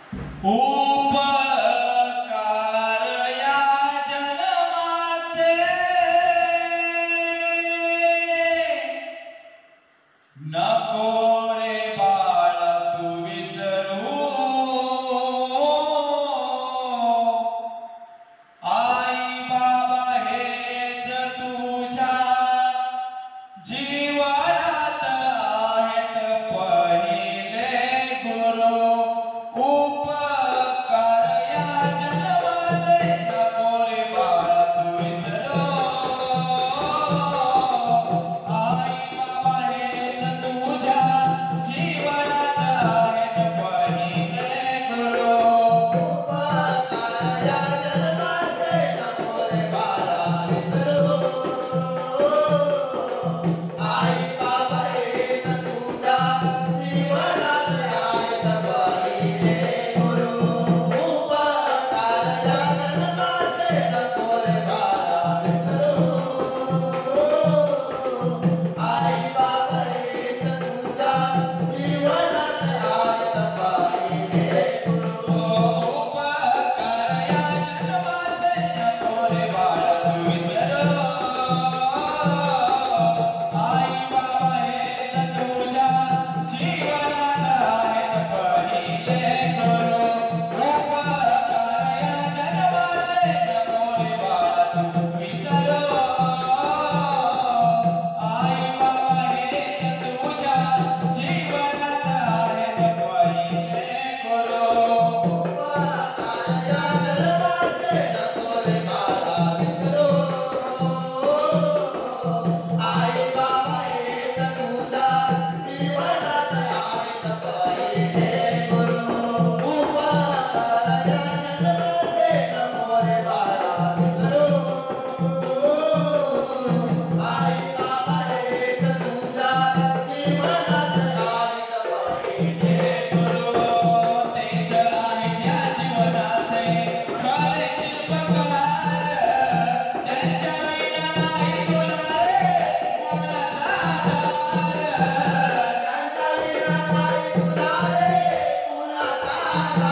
उपकार या जन्माचे नको रे बाळा तू विसरू. आई बाबा हेच तुझ्या जीवनात आहेत पहिले गुरु. उपकार या जन्माचे नको रे बाळा तू विसरू. आई बाबा हेच तुझ्या जीवनात आहेत पहिले गुरु. उपकार या जन्माचे नको रे बाळा विसरू. आई बाबा हेच तुझ्या जीवनात आहेत पहिले गुरु. उपकार या जन्माचे नको रे बाळा विसरू. आई बाबा हेच तुझ्या जीवनात आहेत पहिले गुरु. उपकार या जन्माचे नको रे बाळा तू विसरू. आई बाबा हेच तुझ्या जीवनात आहेत पहिले गुरु. उपकार या जन्माचे नको रे बाळा तू विसरू. आई बाबा हेच तुझ्या जीवनात आहेत पहिले गुरु. उपकार या जन्माचे नको रे बाळा विसरू. आई बाबा हेच तुझ्या जीवनात आहेत पहिले गुरु. उपकार या जन्माचे नको रे बाळा विसरू. आई बाबा हेच तुझ्या जीवनात आहेत पहिले गुरु. तेच आहेत या जीवनाचे खरे शिल्पकार. त्यांच्या विना नाही तुला रे कोणाचा आधार. त्यांच्या विना नाही तुला रे कोणाचा आधार.